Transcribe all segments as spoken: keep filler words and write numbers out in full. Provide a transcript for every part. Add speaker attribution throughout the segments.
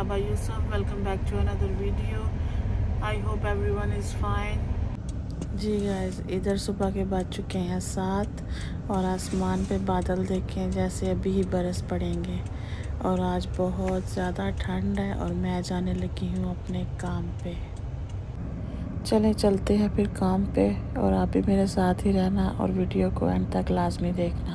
Speaker 1: Baba Yusuf. Welcome back to another video. I hope everyone is fine. जी guys, इधर सुबह के बज चुके हैं सात और आसमान पे बादल देखें जैसे अभी ही बरस पड़ेंगे। और आज बहुत ज़्यादा ठंड है और मैं जाने लगी हूँ अपने काम पे। चलें चलते हैं फिर काम पे, और आप भी मेरे साथ ही रहना और वीडियो को एंड तक लाजमी देखना।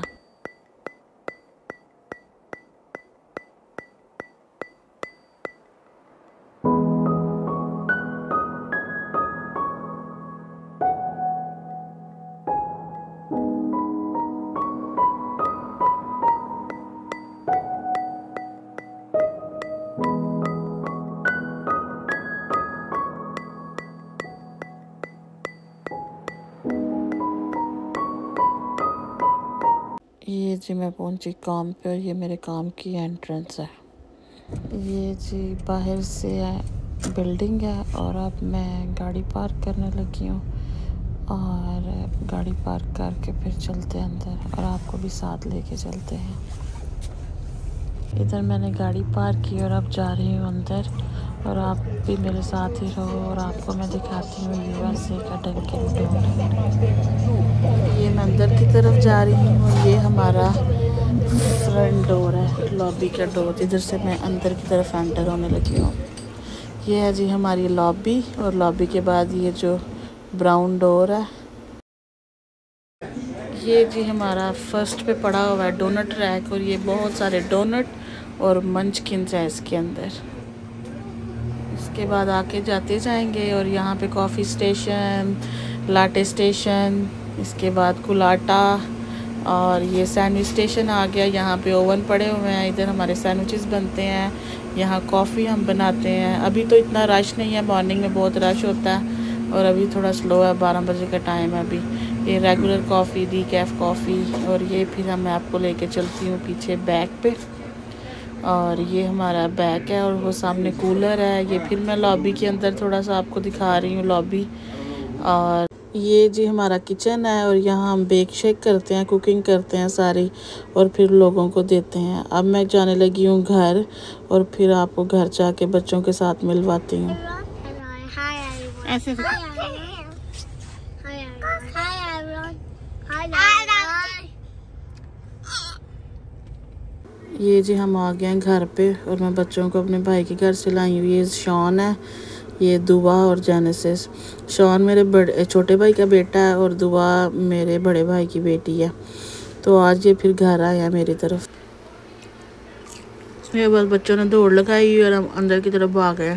Speaker 1: ये जी मैं पहुंची काम पे और ये मेरे काम की एंट्रेंस है। ये जी बाहर से बिल्डिंग है और अब मैं गाड़ी पार्क करने लगी हूँ और गाड़ी पार्क करके फिर चलते हैं अंदर और आपको भी साथ लेके चलते हैं। इधर मैंने गाड़ी पार्क की और अब जा रही हूँ अंदर, और आप भी मेरे साथ ही रहो और आपको मैं दिखाती हूँ यूएसए का डंकिन डोनट। ये मैं अंदर की तरफ जा रही हूँ। ये हमारा फ्रंट डोर है, लॉबी का डोर। इधर से मैं अंदर की तरफ एंटर होने लगी हूँ। ये है जी हमारी लॉबी, और लॉबी के बाद ये जो ब्राउन डोर है, ये जी हमारा फर्स्ट पे पड़ा हुआ है डोनट रैक, और ये बहुत सारे डोनट और मंचकिन्स है इसके अंदर। इसके बाद आके जाते जाएंगे और यहाँ पे कॉफ़ी स्टेशन, लाटे स्टेशन, इसके बाद कुलाटा, और ये सैंडविच स्टेशन आ गया। यहाँ पे ओवन पड़े हुए हैं, इधर हमारे सैंडविचेस बनते हैं, यहाँ कॉफ़ी हम बनाते हैं। अभी तो इतना रश नहीं है, मॉर्निंग में बहुत रश होता है और अभी थोड़ा स्लो है, बारह बजे का टाइम है अभी। ये रेगुलर कॉफ़ी, डीकैफ कॉफ़ी, और ये फिर हम मैं आपको लेके चलती हूँ पीछे बैक पे। और ये हमारा बैक है और वो सामने कूलर है। ये फिर मैं लॉबी के अंदर थोड़ा सा आपको दिखा रही हूँ लॉबी। और ये जी हमारा किचन है और यहाँ हम बेक शेक करते हैं, कुकिंग करते हैं सारी, और फिर लोगों को देते हैं। अब मैं जाने लगी हूँ घर, और फिर आपको घर जाके बच्चों के साथ मिलवाती हूँ। ऐसे ये जी हम आ गए हैं घर पे, और मैं बच्चों को अपने भाई के घर से लाई हूँ। ये शॉन है, ये दुआ और जेनेसिस। शॉन मेरे बड़े छोटे भाई का बेटा है और दुआ मेरे बड़े भाई की बेटी है। तो आज ये फिर घर आया मेरी तरफ। मेरे बाद बच्चों ने दौड़ लगाई और हम अंदर की तरफ भाग गए।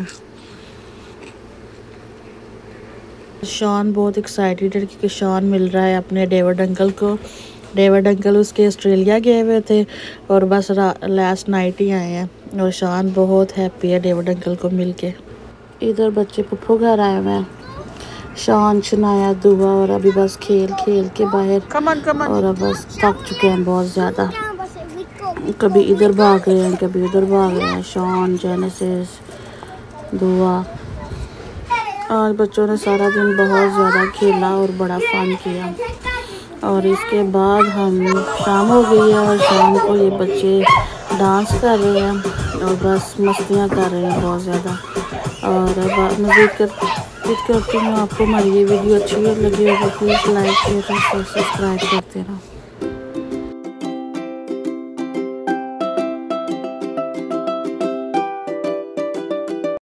Speaker 1: शॉन बहुत एक्साइटेड है क्योंकि शॉन मिल रहा है अपने डेविड अंकल को। डेविड अंकल उसके ऑस्ट्रेलिया गए हुए थे और बस लास्ट नाइट ही आए हैं, और शॉन बहुत हैप्पी है डेविड अंकल को मिलके। इधर बच्चे पुप्पो घर आए हुए हैं, शॉन, शनाया, दुआ, और अभी बस खेल खेल के बाहर कमन, कमन। और अब बस थक चुके हैं बहुत ज़्यादा। कभी इधर भाग रहे हैं, कभी उधर भाग रहे हैं। शॉन, जेनेसिस, दुआ। आज बच्चों ने सारा दिन बहुत ज़्यादा खेला और बड़ा फन किया। और इसके बाद हम शाम हो गई है और शाम को ये बच्चे डांस कर रहे हैं और बस मस्तियाँ कर रहे हैं बहुत ज़्यादा। और मज़ीद कर करती हूँ आपको हमारी ये वीडियो अच्छी लगी होगी, प्लीज़ लाइक शेयर और सब्सक्राइब करते रहो।